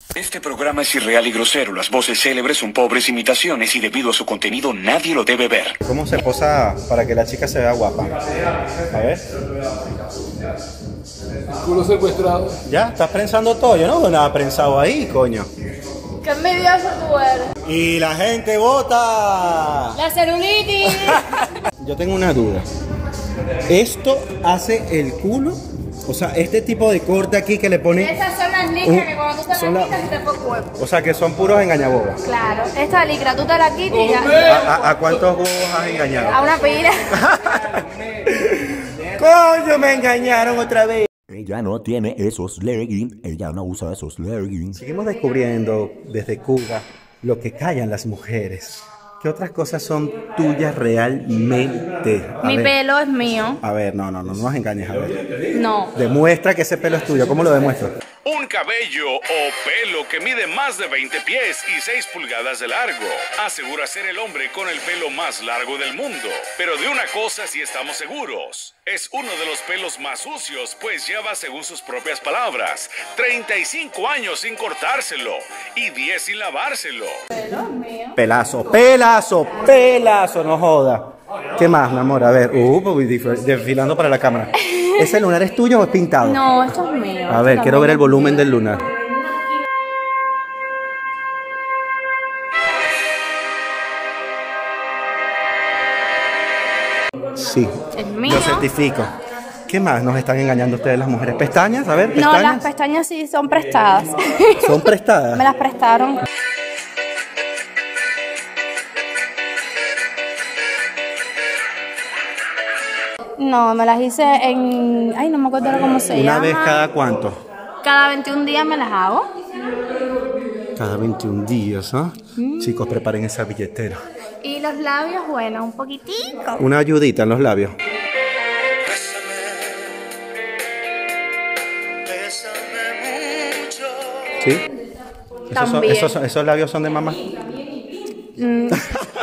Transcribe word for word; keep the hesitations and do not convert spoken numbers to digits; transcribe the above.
Este programa es irreal y grosero. Las voces célebres son pobres imitaciones y debido a su contenido nadie lo debe ver. ¿Cómo se posa para que la chica se vea guapa? A ver. Culo secuestrado. Ya, estás prensando todo. Yo no veo nada prensado ahí, coño. ¡Qué envidioso tú eres! Y la gente vota. ¡La celulitis! Yo tengo una duda. ¿Esto hace el culo? O sea, este tipo de corte aquí que le ponen... Esas son las licras Uh, que cuando tú te son las la- quitas te pone cuerpo. O sea, que son puros engañabobos. Claro, esta licra tú te la quitas y ¿A, ya. a, a cuántos bobos has engañado? A una pila. ¡Coño, me engañaron otra vez! Ella no tiene esos leggings, ella no usa esos leggings. Seguimos descubriendo desde Cuba lo que callan las mujeres. ¿Qué otras cosas son tuyas realmente? A Mi ver. pelo es mío. A ver, no, no, no, no nos engañes, a ver. No. Demuestra que ese pelo es tuyo. ¿Cómo lo demuestro? Un cabello o pelo que mide más de veinte pies y seis pulgadas de largo. Asegura ser el hombre con el pelo más largo del mundo. Pero de una cosa sí estamos seguros. Es uno de los pelos más sucios, pues lleva, según sus propias palabras, treinta y cinco años sin cortárselo y diez sin lavárselo. Pelazo, pelazo, pelazo, no joda. ¿Qué más, mi amor? A ver, uh, pues, dif- desfilando para la cámara. ¿Ese lunar es tuyo o es pintado? No, esto es mío. A ver, Esto quiero ver el también. volumen del lunar. Sí, Es mío. yo certifico. ¿Qué más nos están engañando ustedes las mujeres? ¿Pestañas? A ver, No, pestañas. las pestañas sí son prestadas. ¿Son prestadas? Me las prestaron. No, me las hice en... Ay, no me acuerdo ahora cómo se ¿Una llama. vez cada cuánto? Cada veintiún días me las hago. Cada veintiún días, ¿ah? Chicos, preparen esa billetera. Y los labios, bueno, un poquitico. Una ayudita en los labios. ¿Sí? ¿Esos, son- También. esos, son- esos labios son de mamá? Mm,